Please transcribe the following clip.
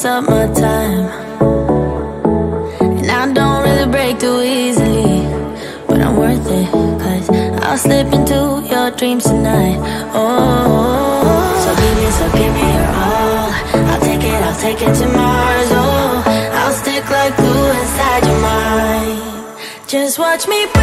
up my time. And I don't really break too easily, but I'm worth it, 'cause I'll slip into your dreams tonight. Oh, so give me your all. I'll take it to Mars. Oh, I'll stick like glue inside your mind. Just watch me